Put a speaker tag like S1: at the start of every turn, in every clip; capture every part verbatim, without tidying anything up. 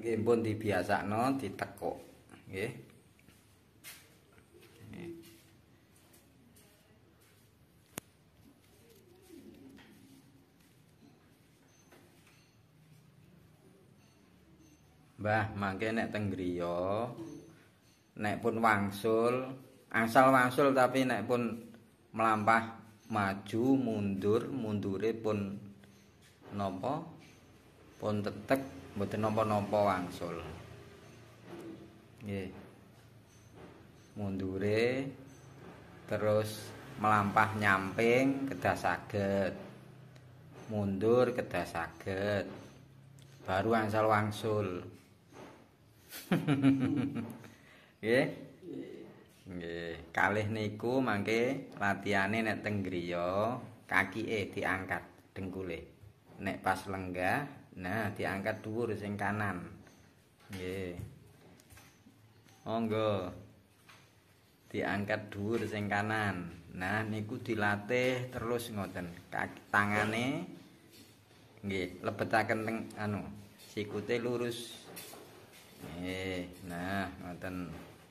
S1: Nggih pun dibiasakno ditekuk. Nggih. Mbah, mangke nek teng griya nek pun wangsul, asal wangsul tapi nek pun melampah maju mundur, mundure pun napa? Pun tetek mboten napa-napa wangsul. Nggih. Mundure terus melampah nyamping kedah saged. Mundur kedah saged. Baru angsal wangsul. Nggih. Nggih, kalih niku mangke latihane nek teng griya kakike diangkat dengkule. Nek pas lenggah, nah diangkat dhuwur sing kanan. Nggih. Monggo. Diangkat dhuwur sing kanan. Nah niku dilatih terus ngoten. Kaki tangane nggih lebetaken teng anu, sikute lurus. Nggih, nah ngoten.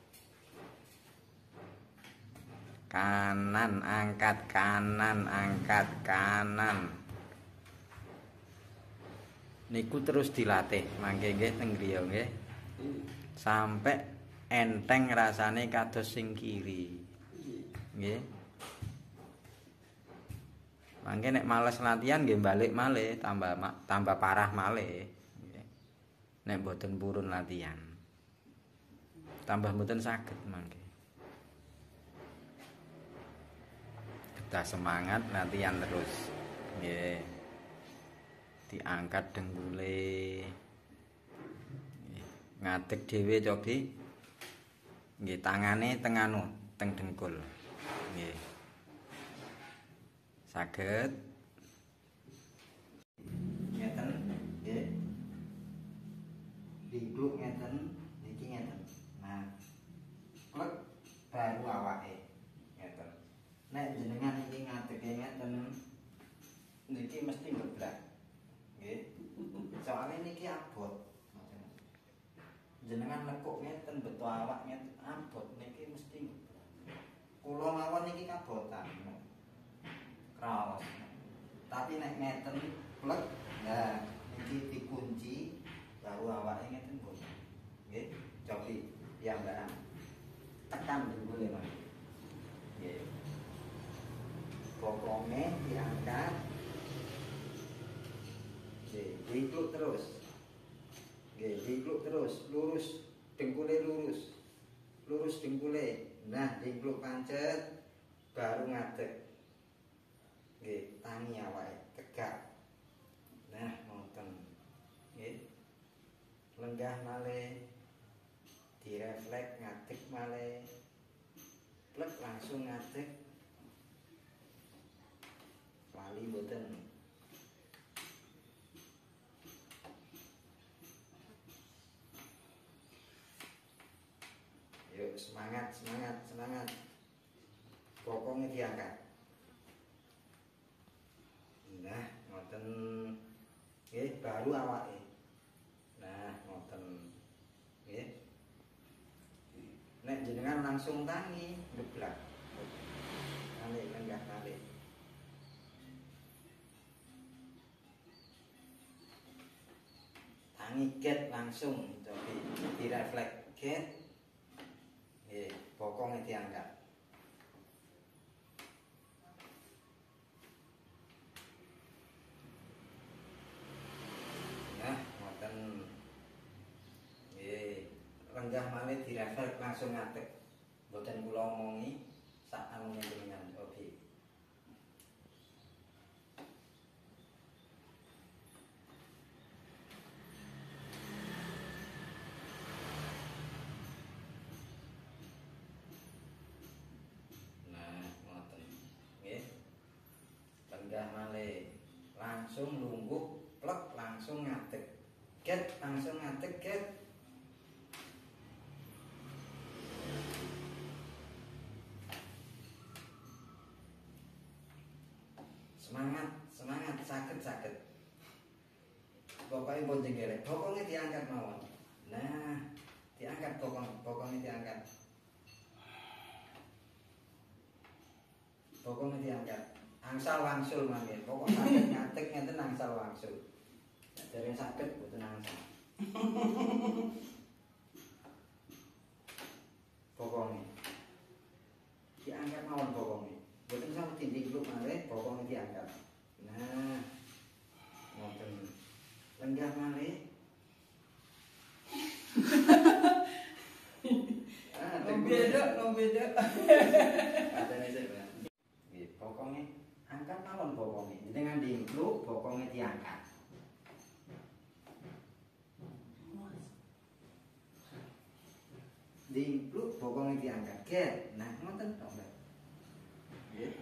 S1: Kanan angkat kanan angkat kanan. Niku terus dilatih mangke nggih teng griya nggih. Sampai enteng rasane kados sing kiri. Nggih. Mangke nek males latihan nggih balik malih tambah tambah parah malih. Nggih. Nek mboten purun latihan. Tambah mboten saged mangke. Kedah semangat latihan terus. Nggih. Diangkat dengkule. Ngadeg dhewe cobi. Nggih tangane teng anu, teng dengkul. Nggih. Saged. Ngeten, nggih. Dingkluk ngeten, niki ngeten. Nah. Klek baru awake. Ngeten. Nek jenengan iki ngadege ngeten niki mesti ngeblak. Nggih. Soale niki abot. Jenengan lekuk ngeten beto awak ngeten abot niki mesti kula mawon niki kabotan. Kraos. Tapi nek ngeten plek, nah niki dikunci baru awake ngeten pun. Nggih, cobi piyambakan. Tekan dulu Mas. Nggih. Bokonge diangkat. Nggih, dikluk terus. Nggih, dikluk terus, lurus, dengkule lurus. Lurus dengkule. Nah, dikluk pancet baru ngadeg. Nggih, tangi awake tegak. Nah, ngoten. Nggih. Lenggah malih. Direfleks ngadeg malih. Plek langsung ngadeg. Lali mboten. Yuk semangat, semangat, semangat. Pokoknya diangkat. Nah, ngoten. Nggih, baru awake. Nah, ngoten. Nggih. Nek jenengan langsung tangi, ngeblak. Kali lenggah kali. Tangi get langsung, cobi direfleks get. Nggih, bokongnya diangkat. Nah, ngoten. Nggih, lenggah malih direfleks langsung ngadeg. Mboten kula omongi sak anune jenengan cobi. Langsung lungguh plek langsung ngadeg get langsung ngadeg get. Semangat semangat saged saged pokoknya pun jenggelek pokoknya diangkat mawon. diangkat bokong, bokongnya diangkat. Bokongnya diangkat. Angsal wangsul mangke. Pokok sakit ngadeg ngenten angsal wangsul. Dari sakit boten angsal. Bokongnya diangkat mawon bokongnya. Boten sampe dinding malih bokongnya diangkat. Nah, ngoten. Lenggah malih. Ah,
S2: beda, beda.
S1: Katanya saya, nggih, bokongnya angkat mawon bokongnya. Dengan dingkluk bokongnya diangkat. Dingkluk bokongnya diangkat. Get, nah ngoten tok, Mbak. Nggih.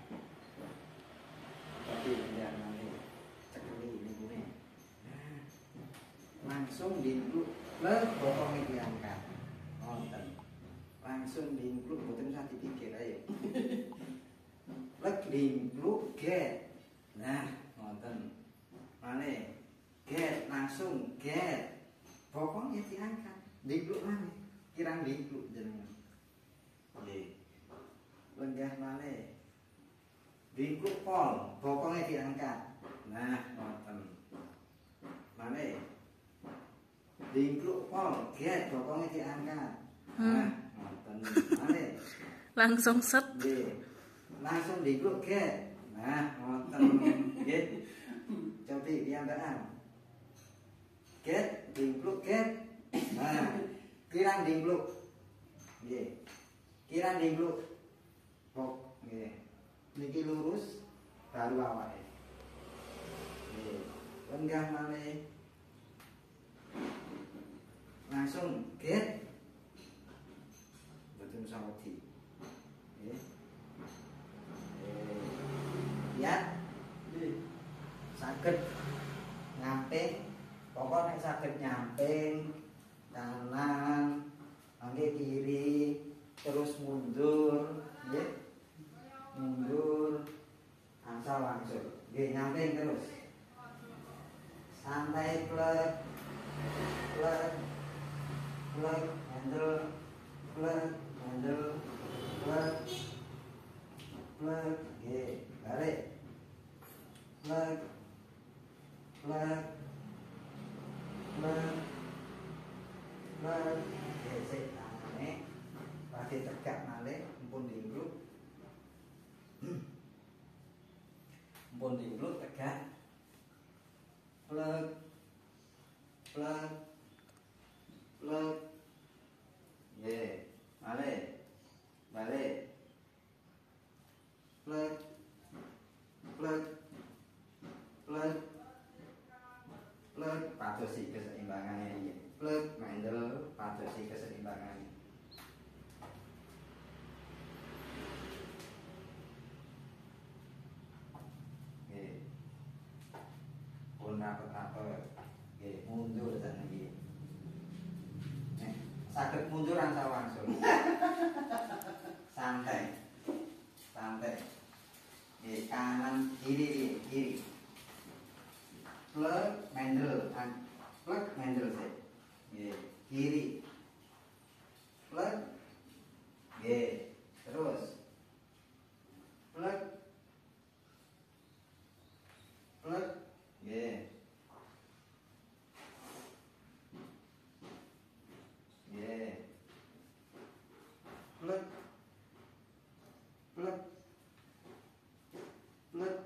S1: Tapi tidak nanti cekeli niku. Nah, langsung dingkluk, lek bokongnya diangkat. Ngoten. Langsung dingkluk boten usah dipikir ayo. Lek dingkluk get. Nah, ngoten. Malih get langsung get. Bokongnya diangkat. Dingkluk malih. Kirang dingkluk jenengan. Nggih. Lenggah malih. Dingkluk pol, bokongnya diangkat. Nah, ngoten. Malih. Dingkluk pol, get bokongnya diangkat. Nah, ngoten. Malih.
S2: Langsung set.
S1: Nggih. Langsung dingkluk get. Nah, ngoten. Nggih. Cobi piyambakan. Get, dingkluk get. Nah, kirang dingkluk. Nggih. Kirang dingkluk. Bok, nggih. Niki lurus baru awake. Nggih. Lenggah malih. Langsung get. Boten usah wedi. Nggih. Eh, ya. Nggih. Saged nyamping. Pokok nek saged nyamping kanan, mangke kiri, terus mundur, nggih. Mundur, angsal langsung, nggih nyamping terus. Santai plek, plek, plek, handle, plek, handle, plek, plek, nggih balik, plek, plek, plek, plek, nggih sik tangane, pasti tegak malih, mumpun dingkluk. Mumpun dingkluk tegak. Plek, plek, plek. Nggih, malih. Balik. Plek, plek, plek, plek. Padosi keseimbangannya iki. Plek, mandel, padosi keseimbangannya. Rapet-rapet, nggih mundur jan iki. Nek saged mundur angsal langsung. Santai. Santai. Nggih kanan kiri kiri. Plek mendel, plek mendel sik. Nggih, kiri. Plek. Nggih, terus. Plek. Plek. Nggih. Nggih. Plek. Plek. Plek.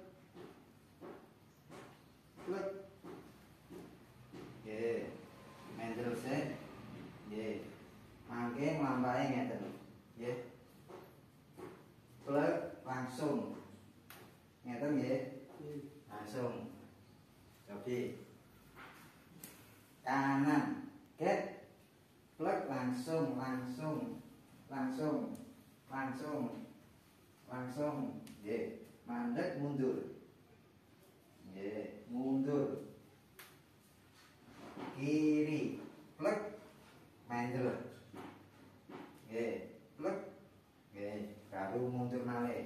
S1: Plek. Nggih. Mendel sik. Nggih. Mangke nglampahi ngeten. Nggih. Plek langsung. Ngeten nggih. Langsung. Cobi kanan get plek langsung langsung langsung langsung langsung nggih mandek mundur nggih mundur kiri plek mandel nggih plek nggih baru mundur malih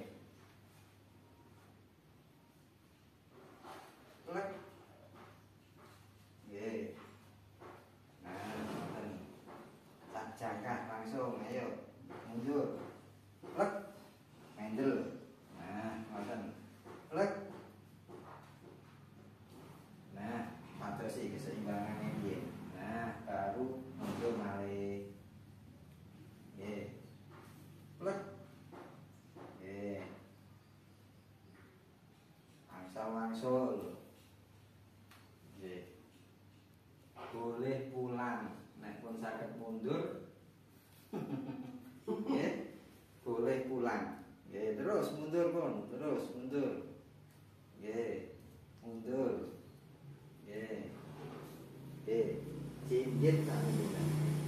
S1: plek. Nggih. Nah, ngoten. Sak wangsul. Nggih. Boleh pulang. Nek pun saged mundur. Nggih. Boleh pulang. Nggih, terus mundur pun, terus mundur. Nggih. Mundur. Nggih. Nggih. Jinjit sakniki.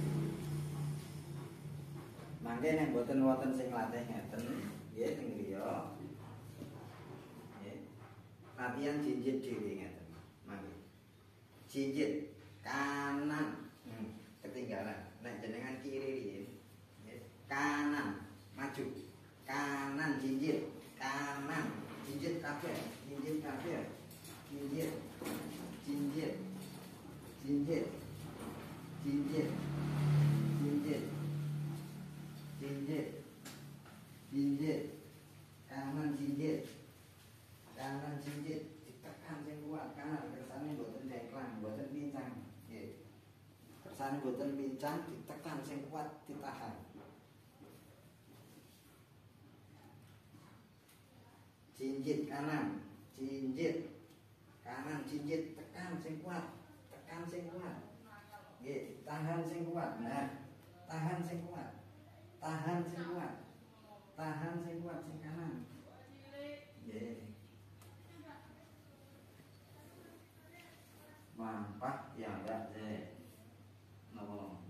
S1: Mangke nek mboten wonten sing latih ngeten, nggih teng griya. Nggih. Latihan jinjit dhewe ngeten. Mangke. Jinjit kanan. Hmm, ketinggalan. Nek jenengan kiri riyin. Nggih. Kanan, maju. Kanan jinjit, kanan. Jinjit kabeh, jinjit kabeh. Jinjit. Jinjit. Jinjit. Jinjit. Jinjit. Jinjit. Jinjit. Kanan jinjit. Kanan jinjit ditekan sing kuat kanan kersane mboten cengklang, mboten pincang. Nggih. Kersane mboten pincang ditekan sing kuat ditahan. Jinjit kanan, jinjit kanan jinjit tekan sing kuat, tekan sing kuat. Nggih, tahan sing kuat. Nah, tahan sing kuat. Tahan sing kuat. Tahan sing kuat sing kanan. Nggih. Mampak ya enggak sih. Nopo?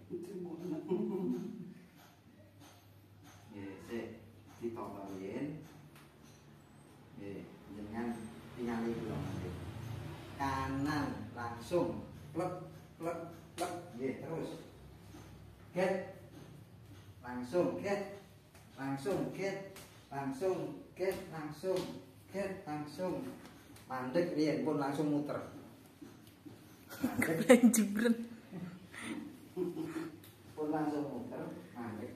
S1: Nggih, sik ditotorin. Nggih, jenengan tingali kula nggih. Kanan langsung plek plek plek nggih terus. Get langsung get langsung get langsung get langsung get langsung mandek riyen pun langsung muter.
S2: Keren jebret.
S1: Pun langsung muter mandek.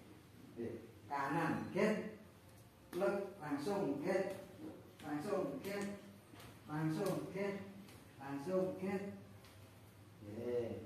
S1: Kanan get plek langsung get langsung get langsung get langsung get. Nggih.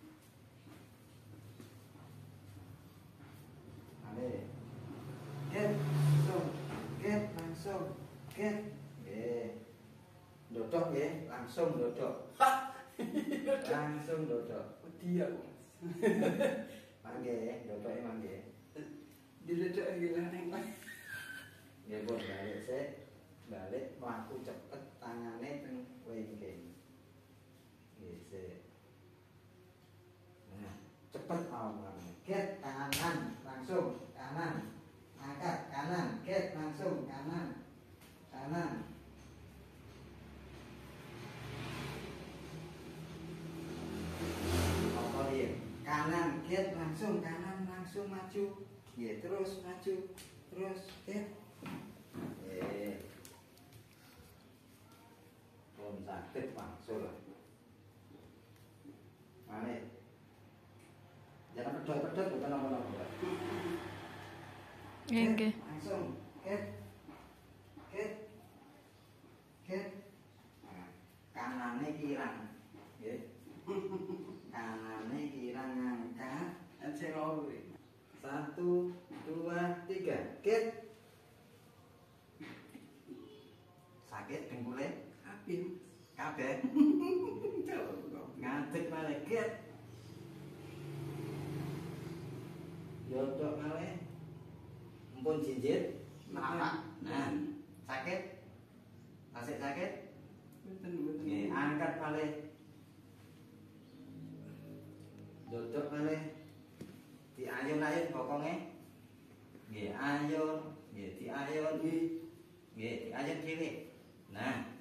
S1: Get langsung, get langsung, get, eh, dodok ya, langsung dodok, langsung dodok.
S2: Dia,
S1: mangge, dodoknya mangge.
S2: didodok gila neng.
S1: Ya buat balik sih, balik melaku cepet tangannya teng wingking. Gitu. Nah, cepet awalnya. Get kanan, langsung kanan. Angkat kanan, get langsung kanan, kanan. Apa dia? Kanan, get langsung kanan, langsung maju. Ya terus maju, terus get. Eh, pun sakit langsung lah. Mana? Jangan pedot-pedot bukan apa-apa.
S2: Nggih.
S1: Langsung get get get. Nah, kanane kirang nggih. Kanane kirang ngangkat
S2: Encelo.
S1: satu dua tiga get. Sakit dengkule
S2: Apin.
S1: kabeh ngadeg malih get. Yodok malih pun jinjit, nah, nah, sakit, masih sakit, Nggih, angkat malih, dodok malih, diayun-ayun bokongnya, nggih ayun, nggih diayun, nggih diayun dhewe, nah,